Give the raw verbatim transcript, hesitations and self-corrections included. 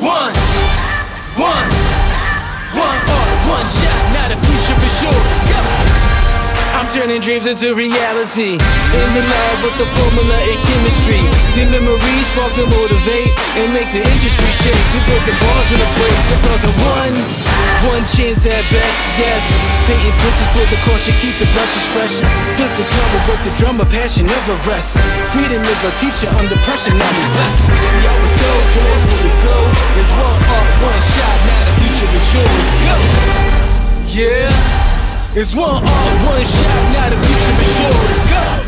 One, one, one art, one shot, now the future is yours. Go! I'm turning dreams into reality. In the lab with the formula and chemistry. The memories spark and motivate and make the industry shake. We put the bars in the brakes. I'm talking one, one chance at best, yes. Painting pictures for the culture, keep the brushes fresh. Flip the cover, work the drummer, passion never rests. Freedom is our teacher under pressure, now we blessed. See, I was so good for the go. There's one art, one shot, now the future is yours. Go! Yeah. It's one art, one shot, now the future is yours. Go!